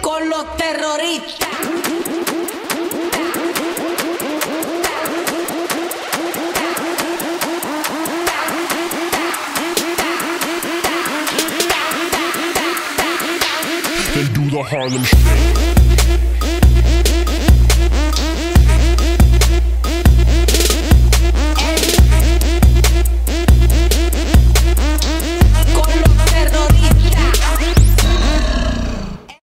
con los terroristas. Then do the Harlem Shake.